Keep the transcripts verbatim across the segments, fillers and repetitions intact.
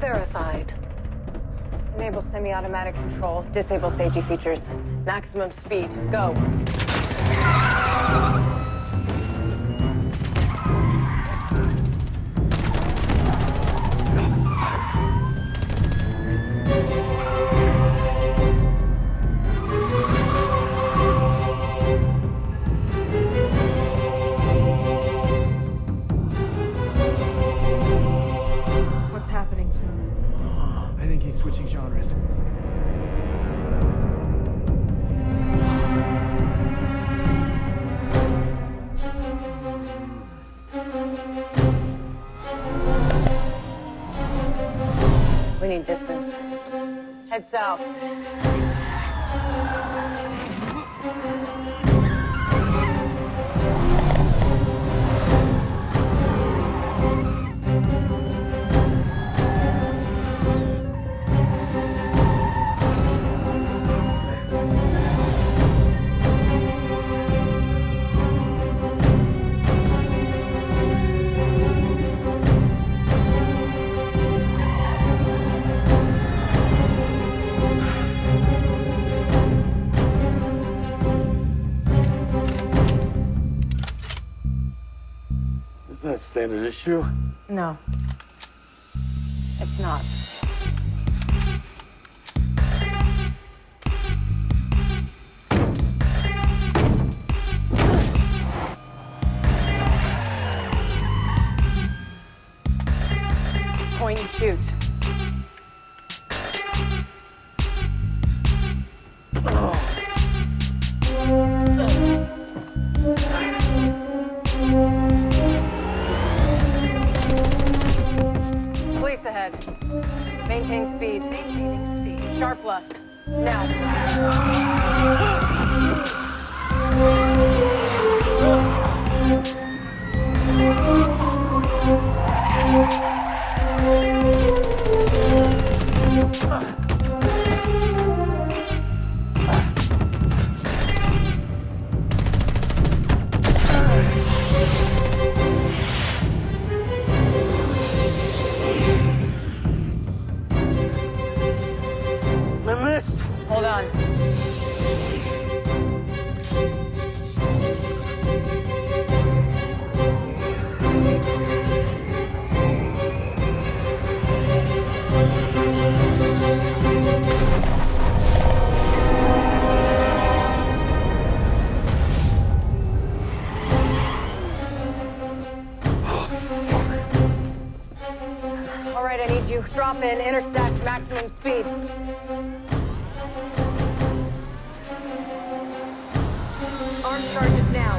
Verified. Enable semi-automatic control. Disable safety features. Maximum speed. Go. What's happening to him? I think he's switching genres. We need distance. Head south. Is that a standard issue? No. It's not. Point and shoot. Police ahead. Maintain speed. Maintaining speed. Sharp left. Now. I missed. Hold on. All right, I need you. Drop in, intersect, maximum speed. Arm charges now.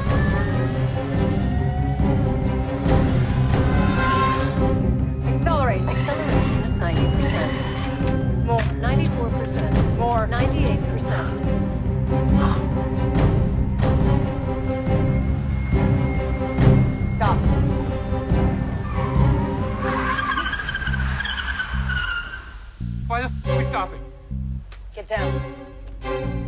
Accelerate. Acceleration at ninety percent. More. ninety-four percent. More. ninety-eight percent. Stop. Why the f are we stopping? Get down.